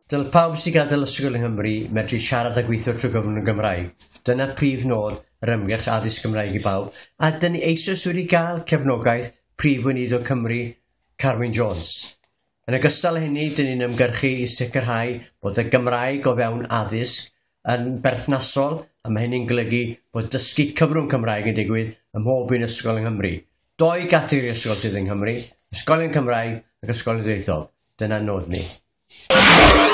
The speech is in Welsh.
Dyle pawb sy'n gadael ysgol yng Nghymru medru siarad a gweithio trwy gyfrwng y Gymraeg. Dyna prif nod yr ymgyrch addysg Gymraeg i bawb, a dyn ni eisoes wedi cael cefnogaeth prif weinidog Cymru, Carwyn Jones. Yn ogystal â hynny, dyn ni'n ymgyrchu i sicrhau bod y Gymraeg o fewn addysg yn berthnasol, a mae hynny'n golygu bod dysgu cyfrwng Cymraeg yn digwydd ym mhob un ysgol yng Nghymru. 2 gategori ysgol sydd yng Nghymru, ysgolion Cymraeg ac ysgolion dwyieithog. Dyna nod ni.